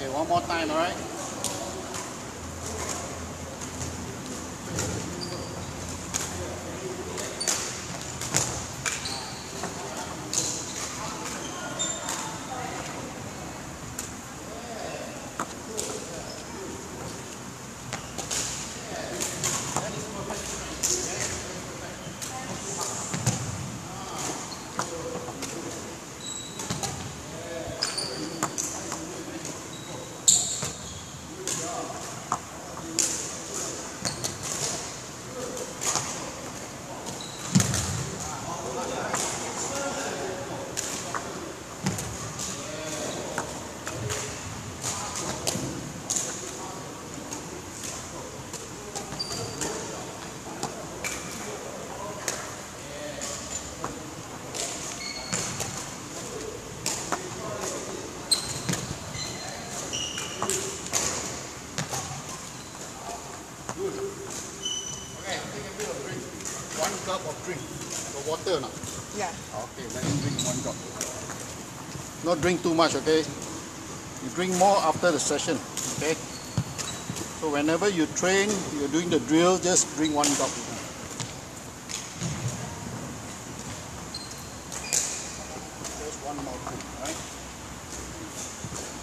Okay, one more time, all right? Good. Okay, take a bit of drink. 1 cup of drink. The water now. Yeah. Okay, let me drink 1 cup. Not drink too much, okay? You drink more after the session, okay? So whenever you train, you're doing the drill, just drink 1 cup. Just one mouthful, right?